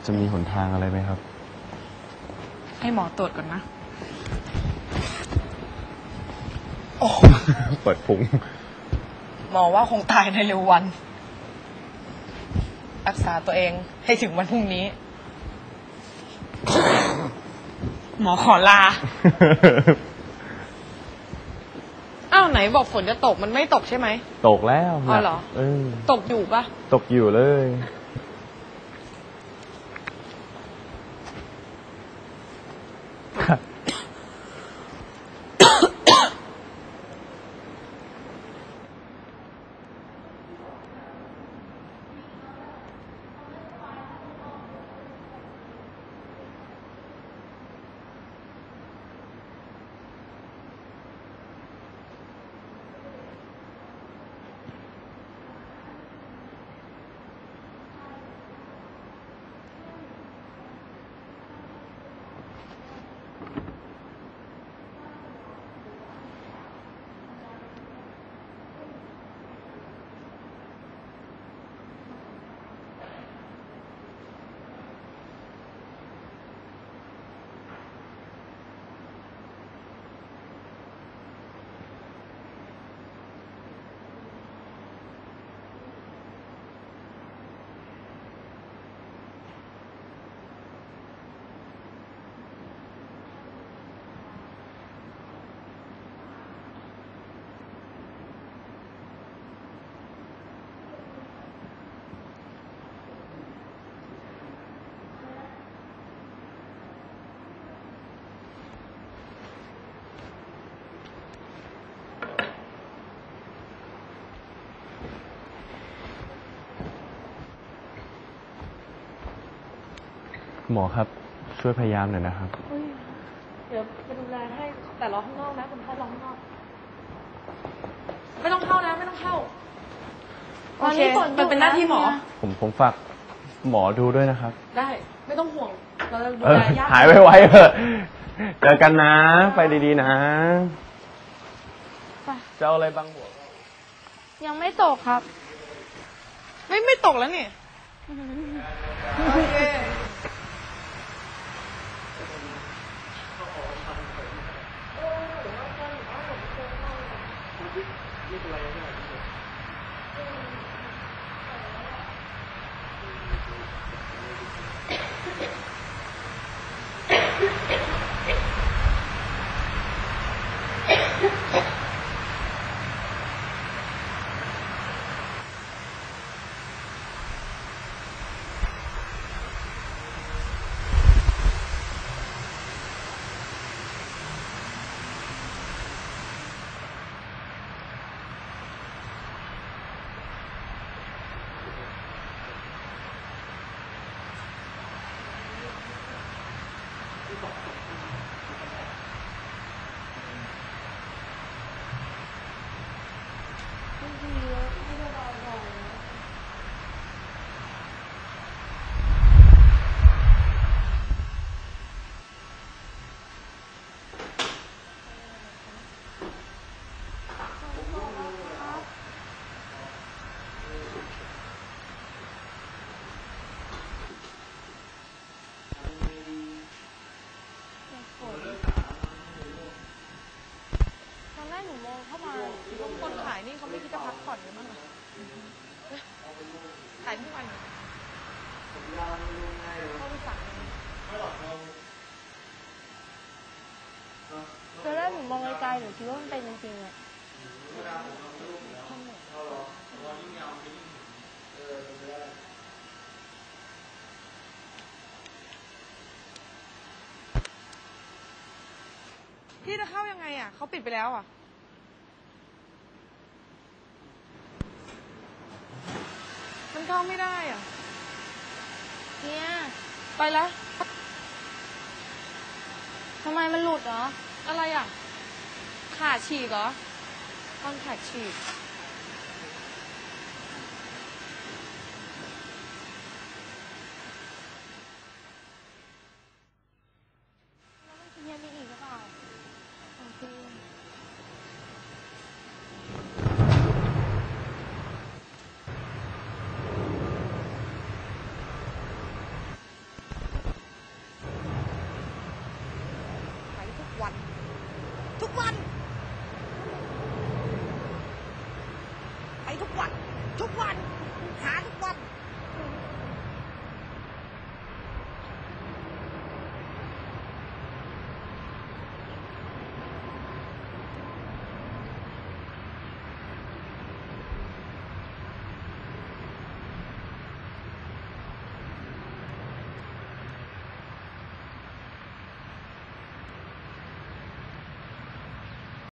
จะมีหนทางอะไรไหมครับให้หมอตรวจก่อนนะเปิดพุงหมอว่าคงตายในเร็ววันรักษาตัวเองให้ถึงวันพรุ่งนี้ หมอขอลา อ้าวไหนบอกฝนจะตกมันไม่ตกใช่ไหมตกแล้วอ๋อเหรอตกอยู่ปะตกอยู่เลยหมอครับช่วยพยายามหน่อยนะครับเดี๋ยวจะดูแลให้แต่รอข้างนอกนะคุณพ่อรอข้างนอกไม่ต้องเข้านะไม่ต้องเข้าโอเคมันเป็นหน้าที่หมอผมฝากหมอดูด้วยนะครับได้ไม่ต้องห่วงเราจะดูแลยากหายไวๆเถอะเจอกันนะไปดีๆนะจะเอาอะไรบางหัวยังไม่ตกครับไม่ตกแล้วนี่โอเคหนูมองเข้ามาคนขายนี่เขาไม่คิดจะพักผ่อนกันบ้างเหรอขายทุกวันเขาไปสั่งตอนแรกหนูมองไกลๆหนูคิดว่ามันเป็นจริงๆอะพี่จะเข้ายังไงอ่ะเขาปิดไปแล้วอ่ะมันเข้าไม่ได้อ่ะเนี่ยไปแล้วทำไมมันหลุดเหรออะไรอ่ะขาฉีกเหรอตอนขาฉีกเรียนไปอีกหรือเปล่าโอเคพทุกวัน